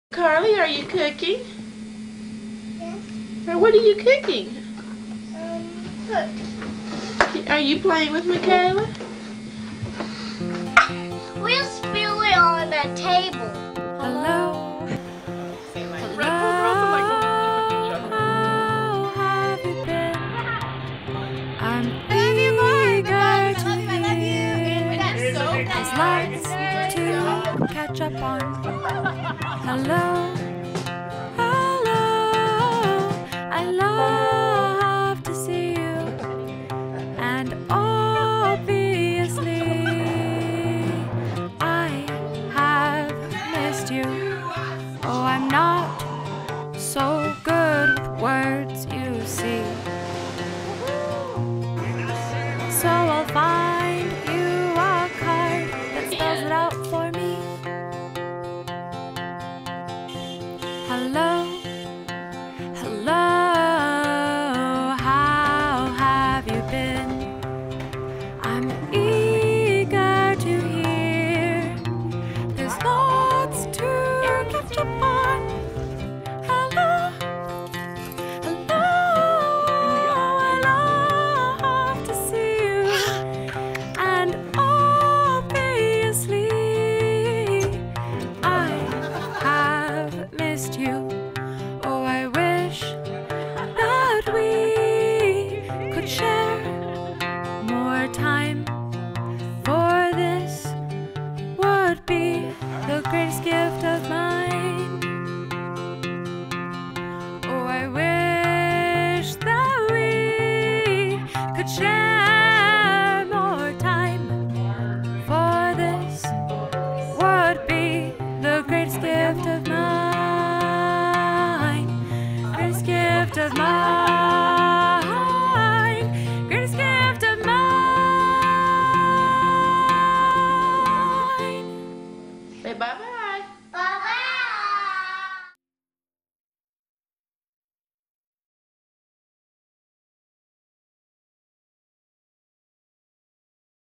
Carly, are you cooking? Yes. Or what are you cooking? Cook. Are you playing with Michaela? We'll spill it on the table. Hello. Hello. How have you been? I'm eager to hear. There's lots to catch up on. Hello. Hello. I love to see you. And obviously I have missed you. Oh, I'm not so good with words, you see. So I'll find you a card that spells it out for me. Hello, hello, how have you been? I'm eager to hear. There's lots to catch up on. Hello, hello, I love to see you. And obviously, I have missed you. Oh, I wish that we could share more time. For this would be the greatest gift of mine. Oh, I wish that we could share more time. For this would be the greatest gift of mine. Greatest gift of mine. Greatest gift of mine. Say bye-bye.